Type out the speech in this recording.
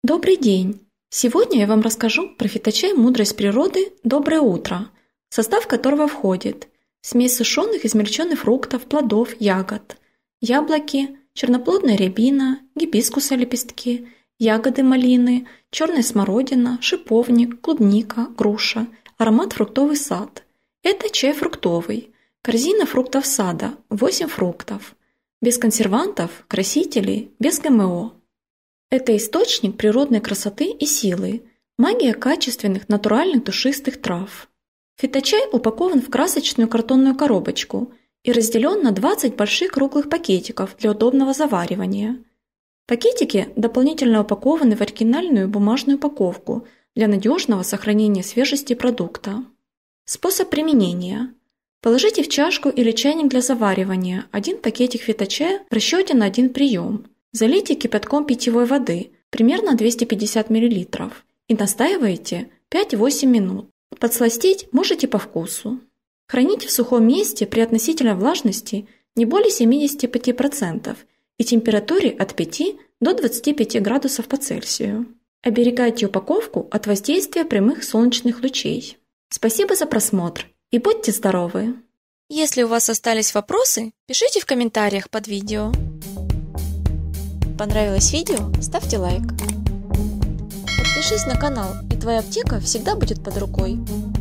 Добрый день! Сегодня я вам расскажу про фиточай «Мудрость природы. Доброе утро», в состав которого входит смесь сушеных измельченных фруктов, плодов, ягод, яблоки, черноплодная рябина, гибискуса лепестки, ягоды малины, черная смородина, шиповник, клубника, груша, аромат фруктовый сад. Это чай фруктовый, корзина фруктов сада, 8 фруктов, без консервантов, красителей, без ГМО. Это источник природной красоты и силы, магия качественных натуральных душистых трав. Фиточай упакован в красочную картонную коробочку и разделен на 20 больших круглых пакетиков для удобного заваривания. Пакетики дополнительно упакованы в оригинальную бумажную упаковку для надежного сохранения свежести продукта. Способ применения. Положите в чашку или чайник для заваривания 1 пакетик фиточая в расчете на 1 прием. Залейте кипятком питьевой воды, примерно 250 мл, и настаивайте 5-8 минут. Подсластить можете по вкусу. Храните в сухом месте при относительной влажности не более 75% и температуре от 5 до 25 градусов по Цельсию. Оберегайте упаковку от воздействия прямых солнечных лучей. Спасибо за просмотр и будьте здоровы! Если у вас остались вопросы, пишите в комментариях под видео. Понравилось видео? Ставьте лайк. Подпишись на канал, и твоя аптека всегда будет под рукой.